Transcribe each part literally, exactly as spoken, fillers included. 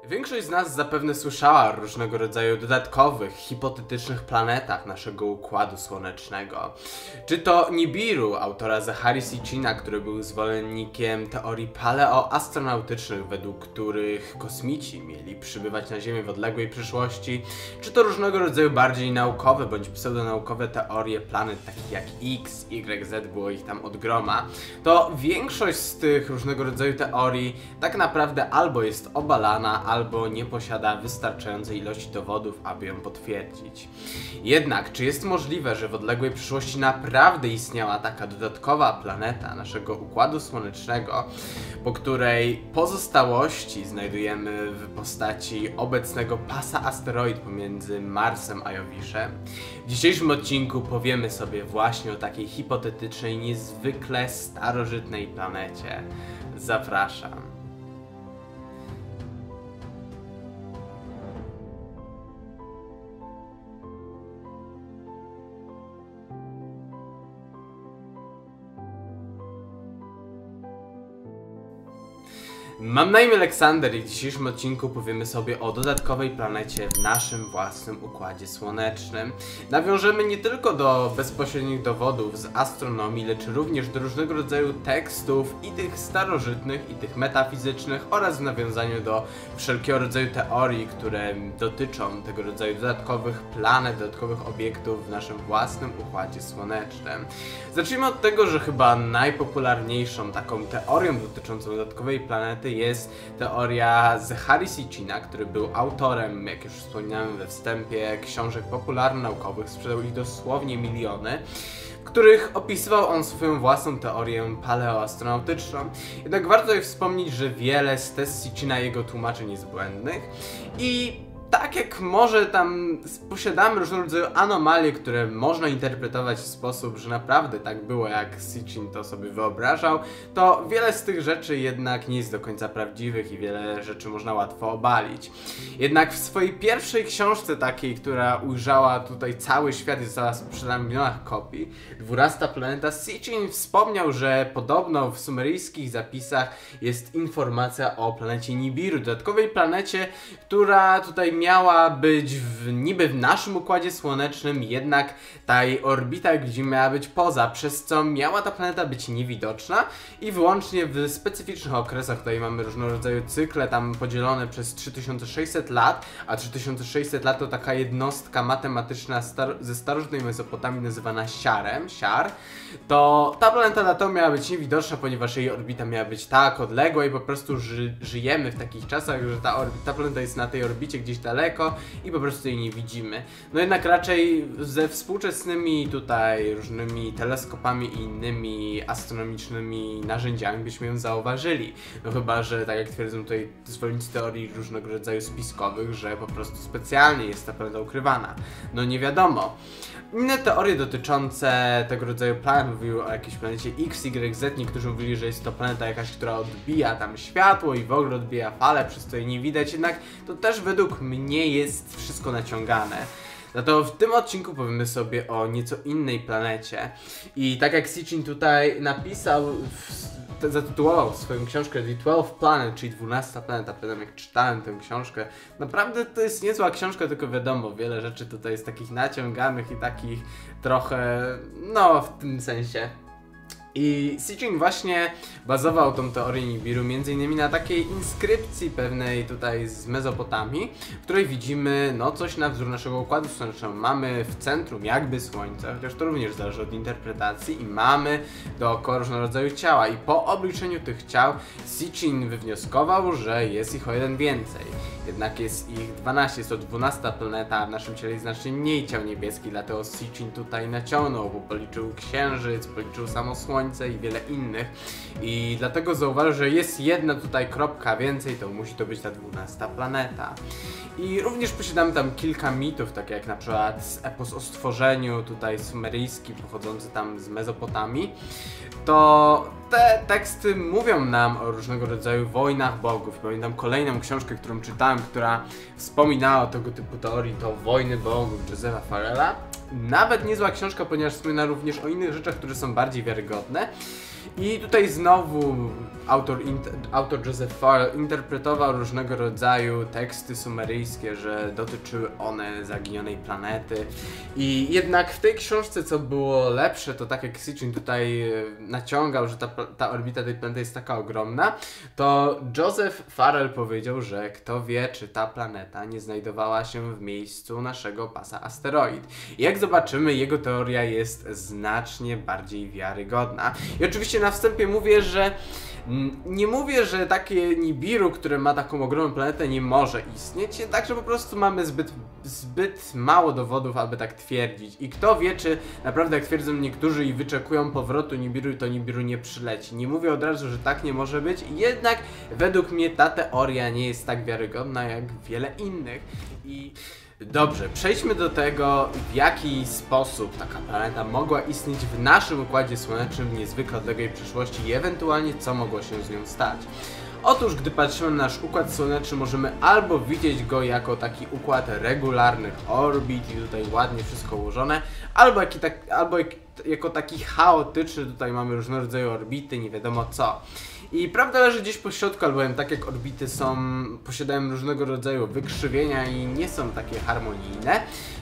Większość z nas zapewne słyszała o różnego rodzaju dodatkowych, hipotetycznych planetach naszego Układu Słonecznego. Czy to Nibiru, autora Zachary Sitchina, który był zwolennikiem teorii paleoastronautycznych, według których kosmici mieli przybywać na Ziemię w odległej przyszłości, czy to różnego rodzaju bardziej naukowe bądź pseudonaukowe teorie planet takich jak X, Y, Z, było ich tam od groma, to większość z tych różnego rodzaju teorii tak naprawdę albo jest obalana, albo nie posiada wystarczającej ilości dowodów, aby ją potwierdzić. Jednak, czy jest możliwe, że w odległej przyszłości naprawdę istniała taka dodatkowa planeta naszego Układu Słonecznego, po której pozostałości znajdujemy w postaci obecnego pasa asteroid pomiędzy Marsem a Jowiszem? W dzisiejszym odcinku powiemy sobie właśnie o takiej hipotetycznej, niezwykle starożytnej planecie. Zapraszam. Mam na imię Aleksander i w dzisiejszym odcinku powiemy sobie o dodatkowej planecie w naszym własnym Układzie Słonecznym. Nawiążemy nie tylko do bezpośrednich dowodów z astronomii, lecz również do różnego rodzaju tekstów i tych starożytnych, i tych metafizycznych oraz w nawiązaniu do wszelkiego rodzaju teorii, które dotyczą tego rodzaju dodatkowych planet, dodatkowych obiektów w naszym własnym Układzie Słonecznym. Zacznijmy od tego, że chyba najpopularniejszą taką teorią dotyczącą dodatkowej planety jest teoria Zachary Sitchina, który był autorem, jak już wspominałem we wstępie, książek popularno-naukowych, sprzedał ich dosłownie miliony, w których opisywał on swoją własną teorię paleoastronautyczną. Jednak warto tutaj wspomnieć, że wiele z tez Sitchina i jego tłumaczeń jest błędnych i tak jak może tam posiadamy różnego rodzaju anomalie, które można interpretować w sposób, że naprawdę tak było, jak Sitchin to sobie wyobrażał, to wiele z tych rzeczy jednak nie jest do końca prawdziwych i wiele rzeczy można łatwo obalić. Jednak w swojej pierwszej książce takiej, która ujrzała tutaj cały świat i została sprzedana w milionach kopii, Dwunasta planeta, Sitchin wspomniał, że podobno w sumeryjskich zapisach jest informacja o planecie Nibiru, dodatkowej planecie, która tutaj miała być w, niby w naszym Układzie Słonecznym, jednak ta jej orbita, jak widzimy, miała być poza, przez co miała ta planeta być niewidoczna i wyłącznie w specyficznych okresach. Tutaj mamy różnego rodzaju cykle tam podzielone przez trzy tysiące sześćset lat, a trzy tysiące sześćset lat to taka jednostka matematyczna star ze starożytnej Mesopotamii nazywana siarem, siar, to ta planeta dlatego miała być niewidoczna, ponieważ jej orbita miała być tak odległa i po prostu ży żyjemy w takich czasach, że ta, ta planeta jest na tej orbicie gdzieś daleko i po prostu jej nie widzimy. No jednak raczej ze współczesnymi tutaj różnymi teleskopami i innymi astronomicznymi narzędziami byśmy ją zauważyli. No chyba, że tak jak twierdzą tutaj zwolennicy teorii różnego rodzaju spiskowych, że po prostu specjalnie jest ta planeta ukrywana. No nie wiadomo. Inne teorie dotyczące tego rodzaju planet mówiły o jakiejś planecie X, Y, Z. Niektórzy mówili, że jest to planeta jakaś, która odbija tam światło i w ogóle odbija fale, przez co jej nie widać. Jednak to też według mnie jest wszystko naciągane. Dlatego w tym odcinku powiemy sobie o nieco innej planecie. I tak jak Sitchin tutaj napisał, w, zatytułował swoją książkę The Twelve Planet, czyli dwunasta planeta. Pamiętam, jak czytałem tę książkę. Naprawdę to jest niezła książka, tylko wiadomo, wiele rzeczy tutaj jest takich naciąganych i takich trochę, no w tym sensie. I Sitchin właśnie bazował tą teorię Nibiru między innymi na takiej inskrypcji pewnej tutaj z Mezopotamii, w której widzimy no coś na wzór naszego Układu Słonecznego. Mamy w centrum jakby Słońce, chociaż to również zależy od interpretacji, i mamy dookoła różnego rodzaju ciała. I po obliczeniu tych ciał Sitchin wywnioskował, że jest ich o jeden więcej. Jednak jest ich dwanaście, jest to dwunasta planeta, a w naszym ciele jest znacznie mniej ciał niebieskich, dlatego Sitchin tutaj naciągnął, bo policzył Księżyc, policzył samo Słońce i wiele innych. I dlatego zauważył, że jest jedna tutaj kropka więcej, to musi to być ta dwunasta planeta. I również posiadamy tam kilka mitów, takie jak na przykład epos o stworzeniu, tutaj sumeryjski, pochodzący tam z Mezopotamii. To te teksty mówią nam o różnego rodzaju wojnach bogów. Pamiętam kolejną książkę, którą czytałem, która wspominała o tego typu teorii, to Wojny Bogów Josepha Farrella. Nawet niezła książka, ponieważ wspomina również o innych rzeczach, które są bardziej wiarygodne. I tutaj znowu autor, autor Joseph Farrell interpretował różnego rodzaju teksty sumeryjskie, że dotyczyły one zaginionej planety. I jednak w tej książce, co było lepsze, to tak jak Sitchin tutaj naciągał, że ta, ta orbita tej planety jest taka ogromna, to Joseph Farrell powiedział, że kto wie, czy ta planeta nie znajdowała się w miejscu naszego pasa asteroid. I jak zobaczymy, jego teoria jest znacznie bardziej wiarygodna. I oczywiście na wstępie mówię, że nie mówię, że takie Nibiru, które ma taką ogromną planetę, nie może istnieć, jednakże po prostu mamy zbyt, zbyt mało dowodów, aby tak twierdzić. I kto wie, czy naprawdę, jak twierdzą niektórzy i wyczekują powrotu Nibiru, to Nibiru nie przyleci. Nie mówię od razu, że tak nie może być, jednak według mnie ta teoria nie jest tak wiarygodna jak wiele innych. I dobrze, przejdźmy do tego, w jaki sposób taka planeta mogła istnieć w naszym Układzie Słonecznym w niezwykle odległej przyszłości i ewentualnie co mogło się z nią stać. Otóż, gdy patrzymy na nasz Układ Słoneczny, możemy albo widzieć go jako taki układ regularnych orbit i tutaj ładnie wszystko ułożone, albo, jak, tak, albo jak, jako taki chaotyczny, tutaj mamy różnego rodzaju orbity, nie wiadomo co. I prawda leży gdzieś po środku, albowiem tak jak orbity są, posiadają różnego rodzaju wykrzywienia i nie są takie harmonijne,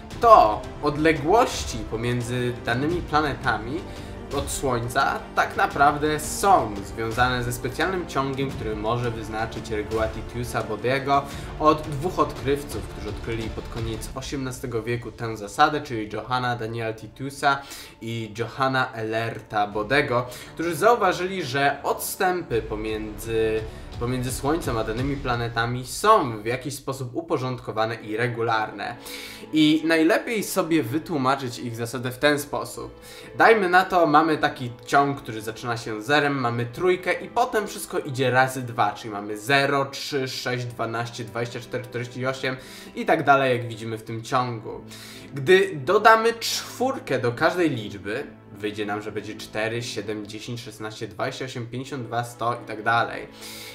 to odległości pomiędzy danymi planetami od Słońca tak naprawdę są związane ze specjalnym ciągiem, który może wyznaczyć reguła Titiusa-Bodego od dwóch odkrywców, którzy odkryli pod koniec osiemnastego wieku tę zasadę, czyli Johanna Daniela Titiusa i Johanna Ellerta Bodego, którzy zauważyli, że odstępy pomiędzy pomiędzy Słońcem a danymi planetami są w jakiś sposób uporządkowane i regularne. I najlepiej sobie wytłumaczyć ich zasadę w ten sposób. Dajmy na to, mamy taki ciąg, który zaczyna się zerem, mamy trójkę i potem wszystko idzie razy dwa, czyli mamy zero, trzy, sześć, dwanaście, dwadzieścia cztery, czterdzieści osiem i tak dalej, jak widzimy w tym ciągu. Gdy dodamy czwórkę do każdej liczby, wyjdzie nam, że będzie cztery, siedem, dziesięć, szesnaście, dwadzieścia osiem, pięćdziesiąt dwa, sto i tak dalej.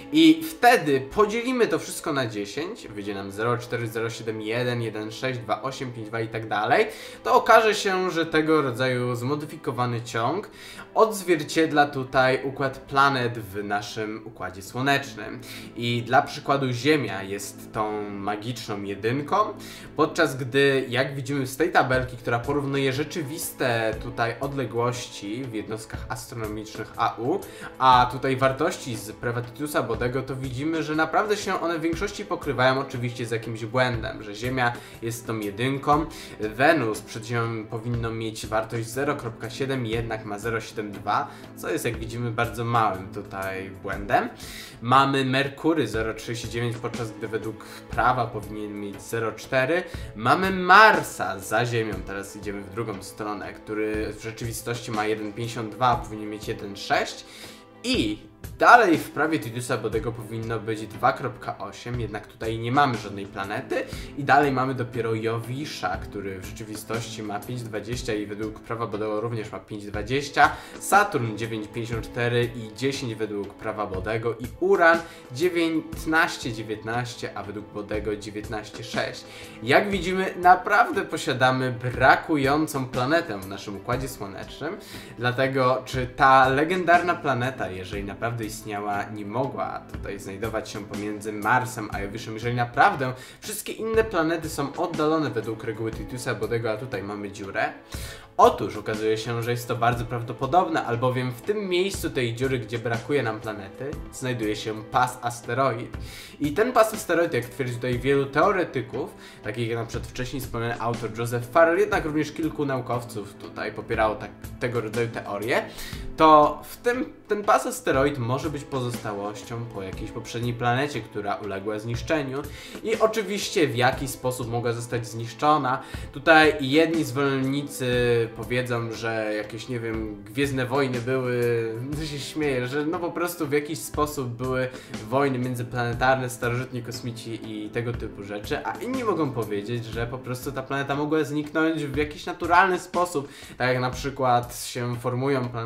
I wtedy podzielimy to wszystko na dziesięć, wyjdzie nam zero, cztery, zero, siedem, jeden, jeden, sześć, dwa, osiem, pięć, dwa i tak dalej. To okaże się, że tego rodzaju zmodyfikowany ciąg odzwierciedla tutaj układ planet w naszym Układzie Słonecznym. I dla przykładu Ziemia jest tą magiczną jedynką, podczas gdy, jak widzimy z tej tabelki, która porównuje rzeczywiste tutaj odległości w jednostkach astronomicznych A U, a tutaj wartości z prawa Titiusa-Bodego, to widzimy, że naprawdę się one w większości pokrywają, oczywiście z jakimś błędem, że Ziemia jest tą jedynką, Wenus przed Ziemią powinno mieć wartość zero przecinek siedem, jednak ma zero przecinek siedemdziesiąt dwa, co jest, jak widzimy, bardzo małym tutaj błędem. Mamy Merkury zero przecinek trzydzieści dziewięć, podczas gdy według prawa powinien mieć zero przecinek cztery. Mamy Marsa za Ziemią, teraz idziemy w drugą stronę, który w rzeczywistości ma jeden przecinek pięćdziesiąt dwa, a powinien mieć jeden przecinek sześć. I dalej w prawie Titiusa-Bodego powinno być dwa przecinek osiem, jednak tutaj nie mamy żadnej planety. I dalej mamy dopiero Jowisza, który w rzeczywistości ma pięć przecinek dwadzieścia i według prawa Bodego również ma pięć przecinek dwadzieścia. Saturn dziewięć przecinek pięćdziesiąt cztery i dziesięć według prawa Bodego. I Uran dziewiętnaście przecinek dziewiętnaście, a według Bodego dziewiętnaście przecinek sześć. Jak widzimy, naprawdę posiadamy brakującą planetę w naszym Układzie Słonecznym. Dlatego, czy ta legendarna planeta, jeżeli naprawdę istniała, nie mogła tutaj znajdować się pomiędzy Marsem a Jowiszem, jeżeli naprawdę wszystkie inne planety są oddalone według reguły Titiusa-Bodego, a tutaj mamy dziurę? Otóż okazuje się, że jest to bardzo prawdopodobne, albowiem w tym miejscu tej dziury, gdzie brakuje nam planety, znajduje się pas asteroid. I ten pas asteroid, jak twierdzi tutaj wielu teoretyków, takich jak na przykład wcześniej wspomniany autor Joseph Farrell, jednak również kilku naukowców tutaj popierało tak, tego rodzaju teorie, to w tym ten pas asteroid może być pozostałością po jakiejś poprzedniej planecie, która uległa zniszczeniu i oczywiście w jaki sposób mogła zostać zniszczona. Tutaj jedni zwolennicy powiedzą, że jakieś, nie wiem, Gwiezdne Wojny były, to się śmieję, że no po prostu w jakiś sposób były wojny międzyplanetarne, starożytni kosmici i tego typu rzeczy, a inni mogą powiedzieć, że po prostu ta planeta mogła zniknąć w jakiś naturalny sposób, tak jak na przykład się formują planety często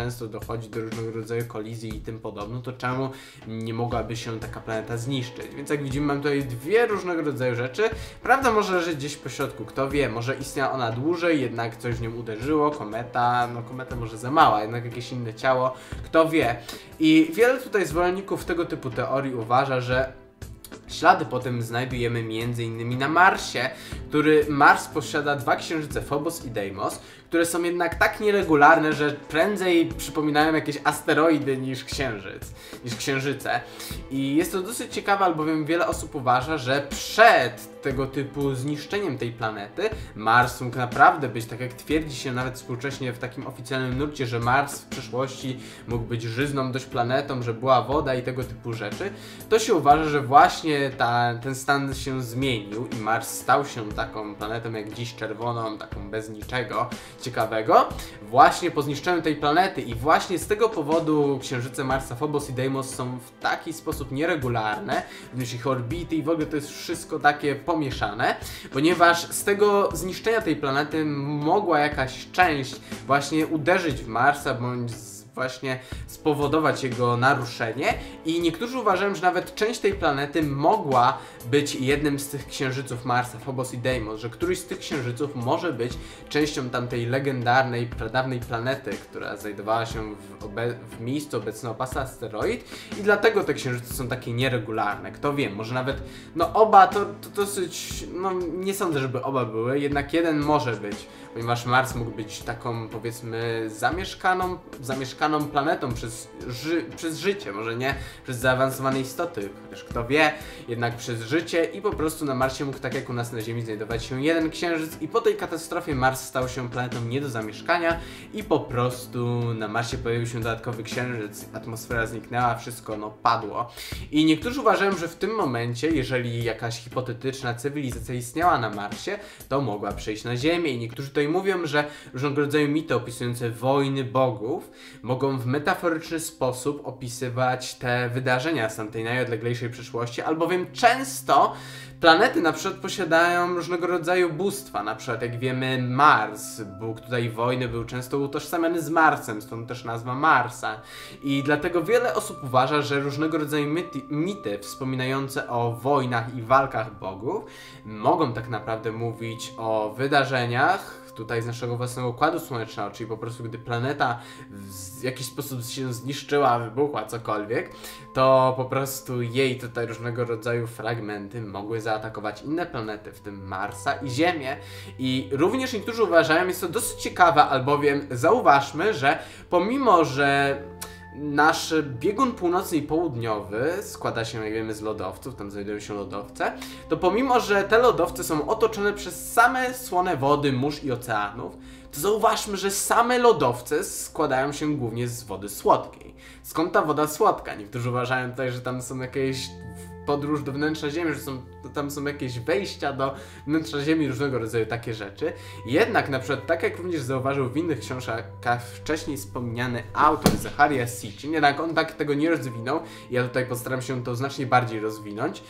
często dochodzi do różnego rodzaju kolizji i tym podobno, to czemu nie mogłaby się taka planeta zniszczyć? Więc jak widzimy, mam tutaj dwie różnego rodzaju rzeczy. Prawda może leżeć gdzieś po środku, kto wie, może istniała ona dłużej, jednak coś w nią uderzyło, kometa, no kometa może za mała, jednak jakieś inne ciało, kto wie. I wiele tutaj zwolenników tego typu teorii uważa, że ślady potem znajdujemy między innymi na Marsie, który Mars posiada dwa księżyce, Phobos i Deimos, które są jednak tak nieregularne, że prędzej przypominają jakieś asteroidy niż księżyc, niż księżyce. I jest to dosyć ciekawe, albowiem wiele osób uważa, że przed tego typu zniszczeniem tej planety Mars mógł naprawdę być, tak jak twierdzi się nawet współcześnie w takim oficjalnym nurcie, że Mars w przeszłości mógł być żyzną dość planetą, że była woda i tego typu rzeczy, to się uważa, że właśnie ta, ten stan się zmienił i Mars stał się taką planetą jak dziś, czerwoną, taką bez niczego ciekawego, właśnie po zniszczeniu tej planety. I właśnie z tego powodu księżyce Marsa, Phobos i Deimos są w taki sposób nieregularne, również ich orbity i w ogóle to jest wszystko takie pomieszane, ponieważ z tego zniszczenia tej planety mogła jakaś część właśnie uderzyć w Marsa, bądź właśnie spowodować jego naruszenie i niektórzy uważają, że nawet część tej planety mogła być jednym z tych księżyców Marsa, Phobos i Deimos, że któryś z tych księżyców może być częścią tamtej legendarnej, pradawnej planety, która znajdowała się w, obe w miejscu obecnego pasa asteroid i dlatego te księżyce są takie nieregularne. Kto wie, może nawet, no oba to, to dosyć, no nie sądzę, żeby oba były, jednak jeden może być, ponieważ Mars mógł być taką, powiedzmy, zamieszkaną, zamieszkaną planetą przez, ży przez życie, może nie przez zaawansowane istoty, chociaż kto wie, jednak przez życie i po prostu na Marsie mógł, tak jak u nas na Ziemi, znajdować się jeden księżyc i po tej katastrofie Mars stał się planetą nie do zamieszkania i po prostu na Marsie pojawił się dodatkowy księżyc, atmosfera zniknęła, wszystko no padło. I niektórzy uważają, że w tym momencie, jeżeli jakaś hipotetyczna cywilizacja istniała na Marsie, to mogła przejść na Ziemię i niektórzy tutaj mówią, że różnego rodzaju mity opisujące wojny bogów mogą w metaforyczny sposób opisywać te wydarzenia z tamtej najodleglejszej przeszłości, albowiem często planety na przykład posiadają różnego rodzaju bóstwa, na przykład jak wiemy Mars, Bóg tutaj wojny był często utożsamiany z Marsem, stąd też nazwa Marsa i dlatego wiele osób uważa, że różnego rodzaju mity, mity wspominające o wojnach i walkach bogów mogą tak naprawdę mówić o wydarzeniach tutaj z naszego własnego Układu Słonecznego, czyli po prostu gdy planeta w jakiś sposób się zniszczyła, wybuchła, cokolwiek, to po prostu jej tutaj różnego rodzaju fragmenty mogły zaatakować inne planety, w tym Marsa i Ziemię. I również niektórzy uważają, jest to dosyć ciekawe, albowiem zauważmy, że pomimo, że nasz biegun północny i południowy składa się, jak wiemy, z lodowców, tam znajdują się lodowce, to pomimo, że te lodowce są otoczone przez same słone wody mórz i oceanów, to zauważmy, że same lodowce składają się głównie z wody słodkiej. Skąd ta woda słodka? Niektórzy uważają tutaj, że tam są jakieś podróż do wnętrza Ziemi, że są, tam są jakieś wejścia do wnętrza Ziemi, różnego rodzaju takie rzeczy. Jednak na przykład, tak jak również zauważył w innych książkach wcześniej wspomniany autor Zecharia Sitchin, jednak on tak tego nie rozwinął, ja tutaj postaram się to znacznie bardziej rozwinąć,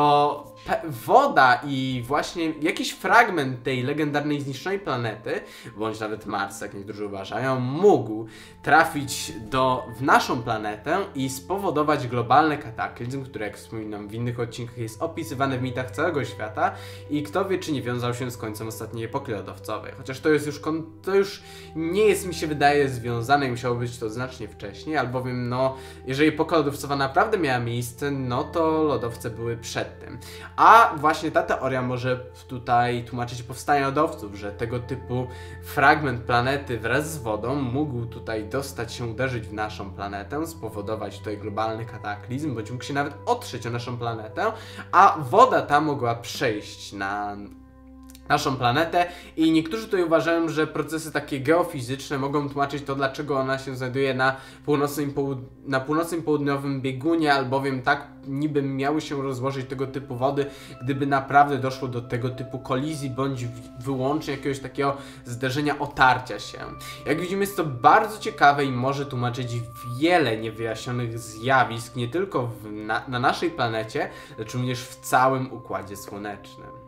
to woda i właśnie jakiś fragment tej legendarnej zniszczonej planety, bądź nawet Marsa, jak niektórzy uważają, mógł trafić do, w naszą planetę i spowodować globalny kataklizm, który, jak wspominam w innych odcinkach, jest opisywany w mitach całego świata i kto wie, czy nie wiązał się z końcem ostatniej epoki lodowcowej. Chociaż to jest już, to już nie jest, mi się wydaje, związane i musiało być to znacznie wcześniej, albowiem no, jeżeli epoka lodowcowa naprawdę miała miejsce, no to lodowce były przed tym. A właśnie ta teoria może tutaj tłumaczyć powstanie lodowców, że tego typu fragment planety wraz z wodą mógł tutaj dostać się, uderzyć w naszą planetę, spowodować tutaj globalny kataklizm, bądź mógł się nawet otrzeć o naszą planetę, a woda ta mogła przejść na naszą planetę i niektórzy tutaj uważają, że procesy takie geofizyczne mogą tłumaczyć to, dlaczego ona się znajduje na północnym, połud na północnym południowym biegunie, albowiem tak niby miały się rozłożyć tego typu wody, gdyby naprawdę doszło do tego typu kolizji, bądź wyłącznie jakiegoś takiego zderzenia, otarcia się. Jak widzimy, jest to bardzo ciekawe i może tłumaczyć wiele niewyjaśnionych zjawisk, nie tylko w, na, na naszej planecie, lecz również w całym Układzie Słonecznym.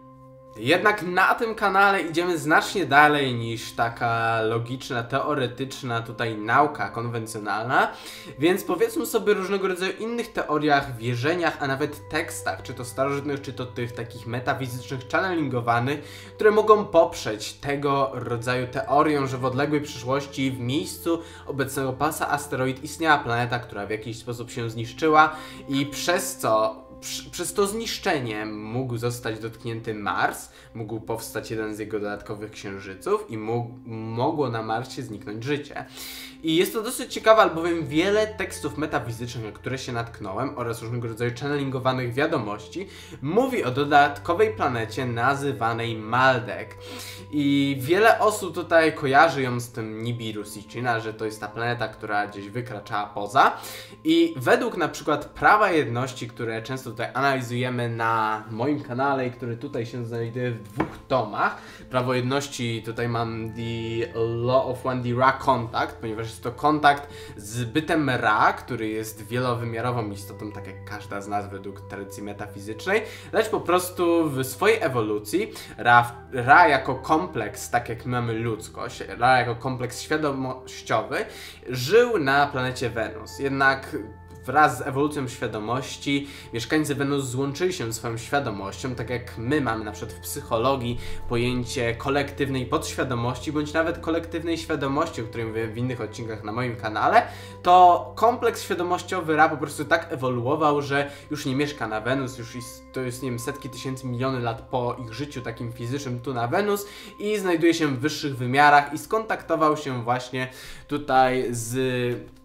Jednak na tym kanale idziemy znacznie dalej niż taka logiczna, teoretyczna tutaj nauka konwencjonalna, więc powiedzmy sobie różnego rodzaju innych teoriach, wierzeniach, a nawet tekstach, czy to starożytnych, czy to tych takich metafizycznych, channelingowanych, które mogą poprzeć tego rodzaju teorię, że w odległej przyszłości w miejscu obecnego pasa asteroid istniała planeta, która w jakiś sposób się zniszczyła i przez co Przez to zniszczenie mógł zostać dotknięty Mars, mógł powstać jeden z jego dodatkowych księżyców i mógł, mogło na Marsie zniknąć życie. I jest to dosyć ciekawe, albowiem wiele tekstów metafizycznych, na które się natknąłem, oraz różnego rodzaju channelingowanych wiadomości, mówi o dodatkowej planecie nazywanej Maldek. I wiele osób tutaj kojarzy ją z tym Nibiru Sitchina, że to jest ta planeta, która gdzieś wykraczała poza. I według na przykład prawa jedności, które często tutaj analizujemy na moim kanale i który tutaj się znajduje w dwóch tomach. Prawo jedności, tutaj mam The Law of One D Ra Contact, ponieważ jest to kontakt z bytem Ra, który jest wielowymiarową istotą, tak jak każda z nas według tradycji metafizycznej, lecz po prostu w swojej ewolucji Ra, Ra jako kompleks, tak jak mamy ludzkość, Ra jako kompleks świadomościowy, żył na planecie Wenus. Jednak wraz z ewolucją świadomości mieszkańcy Wenus złączyli się swoją świadomością, tak jak my mamy na przykład w psychologii pojęcie kolektywnej podświadomości, bądź nawet kolektywnej świadomości, o której mówię w innych odcinkach na moim kanale, to kompleks świadomościowy Ra po prostu tak ewoluował, że już nie mieszka na Wenus, już jest, to jest, nie wiem, setki tysięcy, miliony lat po ich życiu takim fizycznym tu na Wenus i znajduje się w wyższych wymiarach i skontaktował się właśnie tutaj z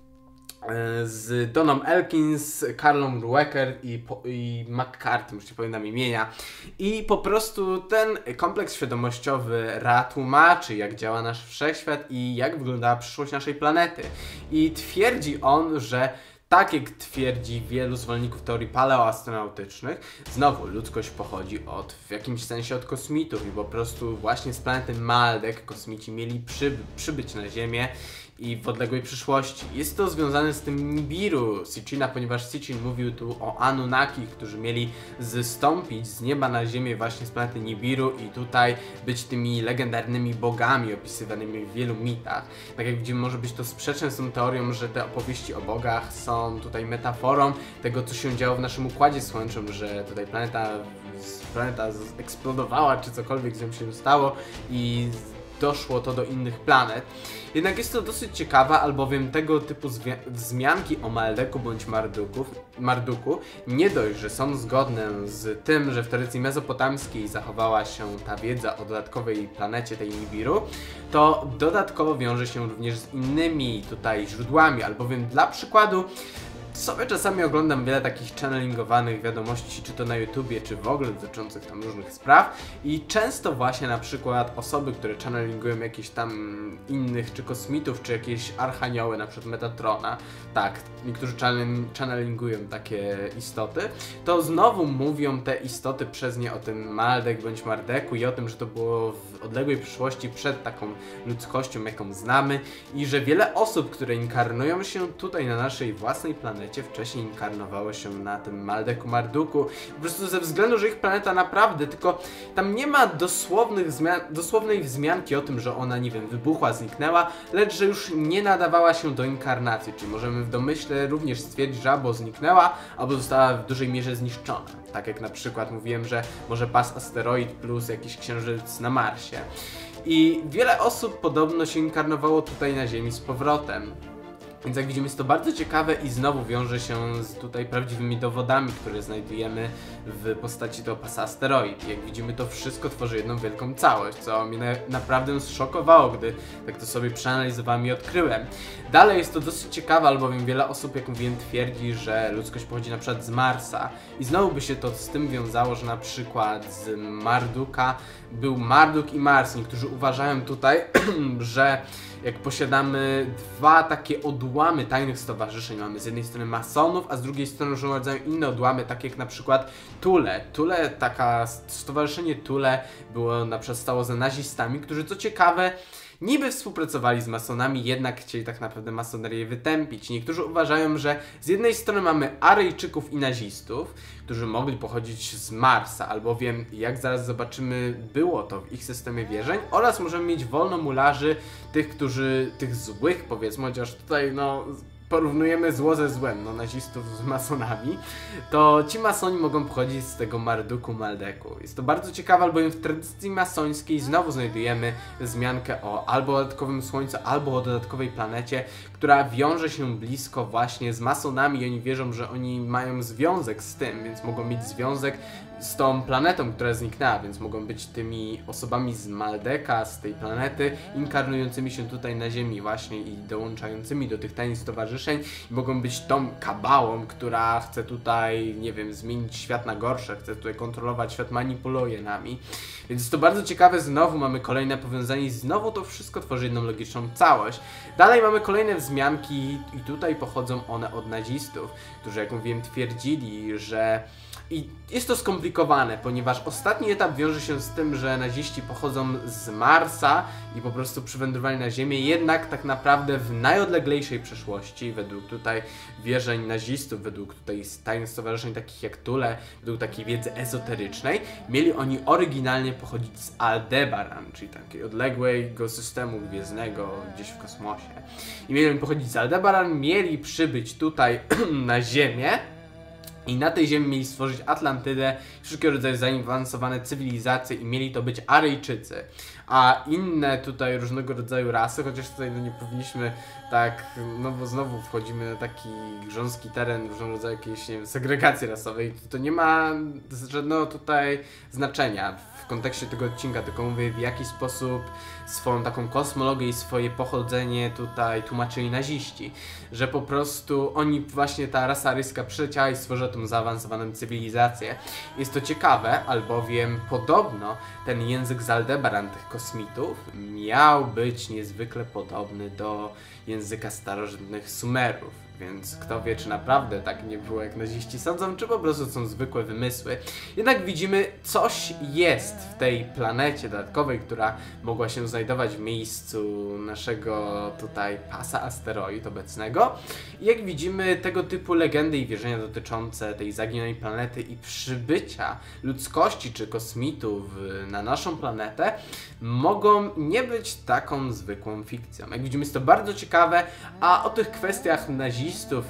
z Doną Elkins, Karlą Ruecker i, i McCarthy, już nie pamiętam imienia. I po prostu ten kompleks świadomościowy Ra tłumaczy, jak działa nasz wszechświat i jak wyglądała przyszłość naszej planety. I twierdzi on, że tak jak twierdzi wielu zwolenników teorii paleoastronautycznych, znowu ludzkość pochodzi od, w jakimś sensie od kosmitów i po prostu właśnie z planety Maldek kosmici mieli przy, przybyć na Ziemię i w odległej przyszłości. Jest to związane z tym Nibiru Sitchina, ponieważ Sitchin mówił tu o Anunnaki, którzy mieli zstąpić z nieba na ziemię właśnie z planety Nibiru i tutaj być tymi legendarnymi bogami opisywanymi w wielu mitach. Tak jak widzimy, może być to sprzeczne z tą teorią, że te opowieści o bogach są tutaj metaforą tego, co się działo w naszym Układzie Słonecznym, że tutaj planeta, planeta eksplodowała, czy cokolwiek z nią się stało i doszło to do innych planet. Jednak jest to dosyć ciekawe, albowiem tego typu wzmianki o Maldeku bądź Marduków, Marduku nie dość, że są zgodne z tym, że w tradycji mezopotamskiej zachowała się ta wiedza o dodatkowej planecie tej Nibiru, to dodatkowo wiąże się również z innymi tutaj źródłami, albowiem dla przykładu sobie czasami oglądam wiele takich channelingowanych wiadomości, czy to na YouTubie, czy w ogóle dotyczących tam różnych spraw i często właśnie na przykład osoby, które channelingują jakieś tam innych, czy kosmitów, czy jakieś archanioły, na przykład Metatrona, tak, niektórzy channelingują takie istoty, to znowu mówią te istoty przez nie o tym Maldek bądź Mardeku i o tym, że to było w odległej przyszłości przed taką ludzkością, jaką znamy i że wiele osób, które inkarnują się tutaj na naszej własnej planecie, wcześniej inkarnowało się na tym Maldeku Marduku, po prostu ze względu, że ich planeta naprawdę, tylko tam nie ma dosłownych zmian, dosłownej wzmianki o tym, że ona, nie wiem, wybuchła, zniknęła, lecz że już nie nadawała się do inkarnacji, czyli możemy w domyśle również stwierdzić, że albo zniknęła, albo została w dużej mierze zniszczona. Tak jak na przykład mówiłem, że może pas asteroid plus jakiś księżyc na Marsie. I wiele osób podobno się inkarnowało tutaj na Ziemi z powrotem. Więc jak widzimy, jest to bardzo ciekawe i znowu wiąże się z tutaj prawdziwymi dowodami, które znajdujemy w postaci tego pasa asteroid. Jak widzimy, to wszystko tworzy jedną wielką całość, co mnie na, naprawdę zszokowało, gdy tak to sobie przeanalizowałem i odkryłem. Dalej jest to dosyć ciekawe, albowiem wiele osób, jak mówiłem, twierdzi, że ludzkość pochodzi na przykład z Marsa. I znowu by się to z tym wiązało, że na przykład z Marduka był Marduk i Mars. Niektórzy uważają tutaj, że jak posiadamy dwa takie odłamy tajnych stowarzyszeń, mamy z jednej strony masonów, a z drugiej strony różnego rodzaju inne odłamy, takie jak na przykład Thule. Thule, taka stowarzyszenie Thule było na przykład stało za nazistami, którzy co ciekawe niby współpracowali z masonami, jednak chcieli tak naprawdę masonerię wytępić. Niektórzy uważają, że z jednej strony mamy Aryjczyków i nazistów, którzy mogli pochodzić z Marsa, albowiem, jak zaraz zobaczymy, było to w ich systemie wierzeń, oraz możemy mieć wolnomularzy, tych, którzy, tych złych, powiedzmy, chociaż tutaj, no, porównujemy zło ze złem, no nazistów z masonami, to ci masoni mogą pochodzić z tego Marduku Maldeku. Jest to bardzo ciekawe, albowiem w tradycji masońskiej znowu znajdujemy wzmiankę o albo dodatkowym słońcu, albo o dodatkowej planecie, która wiąże się blisko właśnie z masonami i oni wierzą, że oni mają związek z tym, więc mogą mieć związek z tą planetą, która zniknęła, więc mogą być tymi osobami z Maldeka, z tej planety, inkarnującymi się tutaj na Ziemi właśnie i dołączającymi do tych tajnych stowarzyszeń i mogą być tą kabałą, która chce tutaj, nie wiem, zmienić świat na gorsze, chce tutaj kontrolować świat, manipuluje nami. Więc jest to bardzo ciekawe, znowu mamy kolejne powiązanie i znowu to wszystko tworzy jedną logiczną całość. Dalej mamy kolejne wzmianki i tutaj pochodzą one od nazistów, którzy, jak mówiłem, twierdzili, że i jest to skomplikowane, ponieważ ostatni etap wiąże się z tym, że naziści pochodzą z Marsa i po prostu przywędrowali na Ziemię, jednak tak naprawdę w najodleglejszej przeszłości, według tutaj wierzeń nazistów, według tutaj tajnych stowarzyszeń takich jak Thule, według takiej wiedzy ezoterycznej, mieli oni oryginalnie pochodzić z Aldebaran, czyli takiego odległego systemu gwiezdnego gdzieś w kosmosie. I mieli oni pochodzić z Aldebaran, mieli przybyć tutaj na Ziemię, i na tej ziemi mieli stworzyć Atlantydę, wszelkiego rodzaju zaawansowane cywilizacje i mieli to być Aryjczycy. A inne tutaj różnego rodzaju rasy, chociaż tutaj no nie powinniśmy tak, no bo znowu wchodzimy na taki grząski teren różnego rodzaju jakiejś, nie wiem, segregacji rasowej, to nie ma żadnego tutaj znaczenia w kontekście tego odcinka, tylko mówię, w jaki sposób swoją taką kosmologię i swoje pochodzenie tutaj tłumaczyli naziści, że po prostu oni, właśnie ta rasa aryjska przyleciała i stworzyła tą zaawansowaną cywilizację. Jest to ciekawe, albowiem podobno ten język z Aldebaran tych kosmitów miał być niezwykle podobny do języka starożytnych Sumerów. Więc kto wie, czy naprawdę tak nie było, jak naziści sądzą, czy po prostu są zwykłe wymysły. Jednak widzimy, coś jest w tej planecie dodatkowej, która mogła się znajdować w miejscu naszego tutaj pasa asteroid obecnego. I jak widzimy, tego typu legendy i wierzenia dotyczące tej zaginionej planety i przybycia ludzkości czy kosmitów na naszą planetę mogą nie być taką zwykłą fikcją. Jak widzimy, jest to bardzo ciekawe, a o tych kwestiach nazistów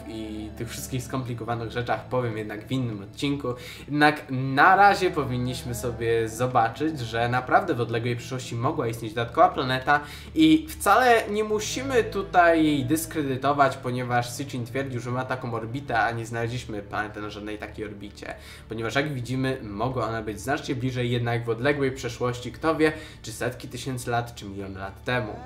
i tych wszystkich skomplikowanych rzeczach powiem jednak w innym odcinku. Jednak na razie powinniśmy sobie zobaczyć, że naprawdę w odległej przyszłości mogła istnieć dodatkowa planeta i wcale nie musimy tutaj jej dyskredytować, ponieważ Sitchin twierdził, że ma taką orbitę, a nie znaleźliśmy planety na żadnej takiej orbicie. Ponieważ jak widzimy, mogła ona być znacznie bliżej, jednak w odległej przeszłości, kto wie, czy setki tysięcy lat, czy miliony lat temu.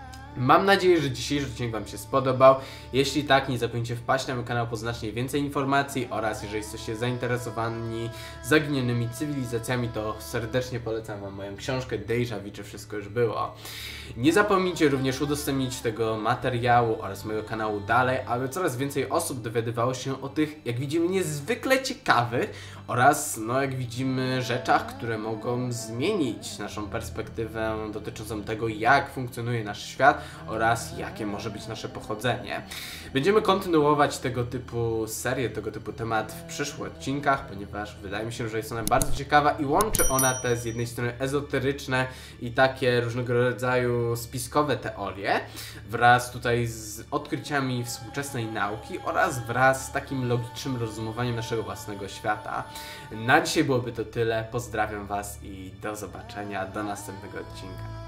Mam nadzieję, że dzisiejszy odcinek Wam się spodobał. Jeśli tak, nie zapomnijcie wpaść na mój kanał po znacznie więcej informacji oraz jeżeli jesteście zainteresowani zaginionymi cywilizacjami, to serdecznie polecam Wam moją książkę Deja Vu, czy wszystko już było. Nie zapomnijcie również udostępnić tego materiału oraz mojego kanału dalej, aby coraz więcej osób dowiadywało się o tych, jak widzimy, niezwykle ciekawych oraz, no jak widzimy, rzeczach, które mogą zmienić naszą perspektywę dotyczącą tego, jak funkcjonuje nasz świat oraz jakie może być nasze pochodzenie. Będziemy kontynuować tego typu serię, tego typu temat w przyszłych odcinkach, ponieważ wydaje mi się, że jest ona bardzo ciekawa i łączy ona te z jednej strony ezoteryczne i takie różnego rodzaju spiskowe teorie wraz tutaj z odkryciami współczesnej nauki oraz wraz z takim logicznym rozumowaniem naszego własnego świata. Na dzisiaj byłoby to tyle. Pozdrawiam Was i do zobaczenia do następnego odcinka.